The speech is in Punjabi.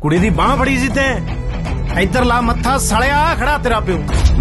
कुड़ी दी बांह फड़ी सी ते इधर ला मत्था सड़िया खड़ा तेरा प्यो।